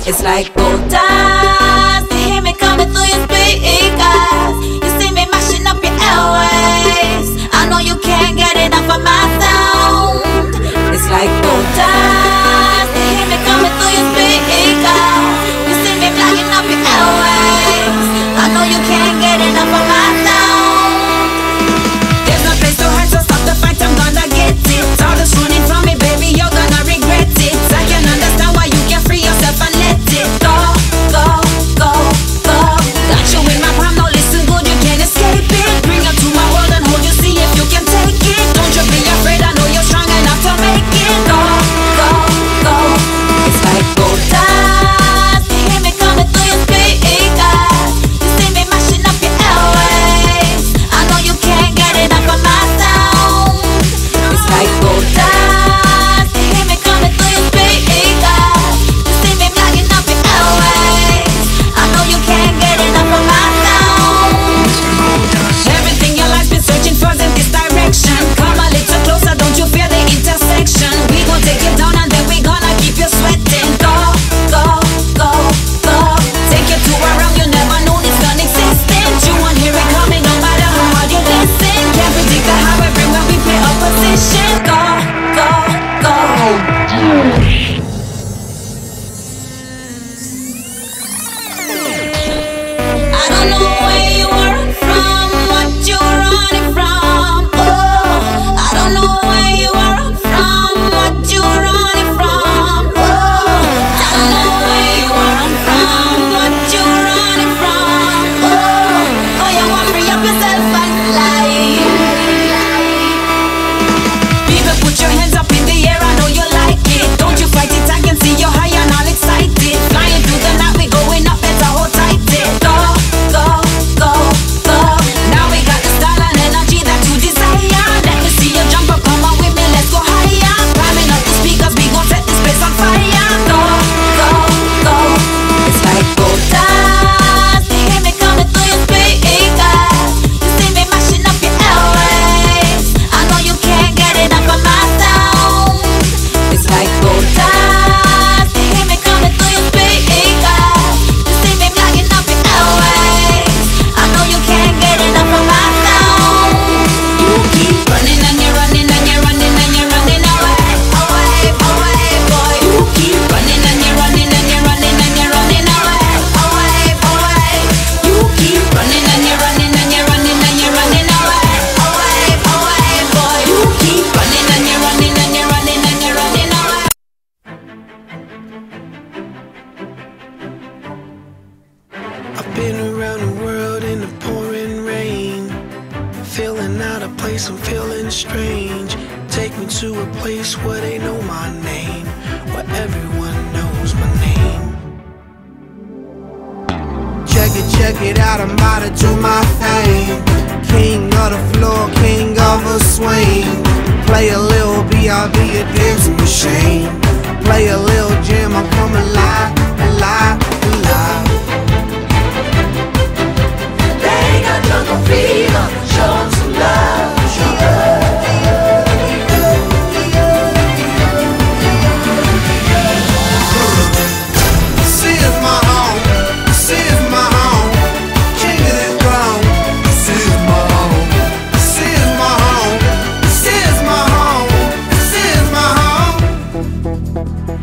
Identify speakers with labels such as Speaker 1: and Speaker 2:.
Speaker 1: It's like gold dust. You hear me coming through your speakers. You see me mashing up your airways. I know you can't get enough of my sound. It's like gold dust. You hear me coming through your speakers. You see me flagging up your airways. I know you can't get enough of my sound. There's no place to hide, so stop the fight, I'm gonna get it. All this running from me, baby, you're gonna regret it. I can understand why you can't free yourself and let it go, go, go, go. Got you in my palm, now listen good, you can't escape it. Bring you to my world and hold you, see if you can take it. Don't you be afraid, I know you're strong enough to make it. Go, go, go. It's like gold dust. You hear me coming through your speakers. You see me mashing up your airways. I know you can't get enough of my sound. It's like gold dust. You hear me coming through your speakers. You see me flagging up your airways. I know you can't get enough of my sound. Everything your life's been searching for in this direction. Come a little closer, don't you fear the intersection? We gon' take it down and then we gonna keep you sweating. Go, go, go, go. Take you to a realm you never known it's non-existent. You won't hear it coming no matter how hard you listen. Can't predict how everywhere we play opposition. Go, go, go. I don't know where you are from, what you're running from. Oh, I don't know where you are from, what you're running from. Oh, I don't know where you are from, what you're running from. Oh, you want to free up yourself and fly. People, put your hands up in the air, I know you like it. Don't you fight it, I can see you're high and all excited. Flying through the night, we going up, better hold tight. Go, go, go, go. Now we got the style and energy that you desire. Let me see you jump up, come on with me, let's go higher. Climbing up the speakers, we gon' set this place on fire. Go, go, go. It's like gold dust. You hear me coming through your speakers. You see me mashing up your airways. I know you can't get enough of my sound. It's like gold dust. You hear me coming through your speakers. You see me flagging up your airways. I know you can't get enough of my sound. You keep running and you're running and you're running and you're running away, away, away, boy. You keep running and you're running and you're running and you're running away, away, away. You keep running and you're running and you're running and you're running away, away, away, boy. You keep running and you're running and you're running and you're running away.
Speaker 2: I've been around the world in the pouring rain, feeling out of place, I'm feeling strange. Take me to a place where they know my name, where everyone knows my name. Check it out, I'm about to do my thing. King of the floor, king of a swing. Play a little B.I.B. a dancing machine. Play a little jam, I'm coming alive, alive, alive.
Speaker 3: They got jungle fever, show 'em some love, show 'em.
Speaker 2: This is my home, this is my home. King of this throne, this is my home. This is my home, this is my home. This is my home.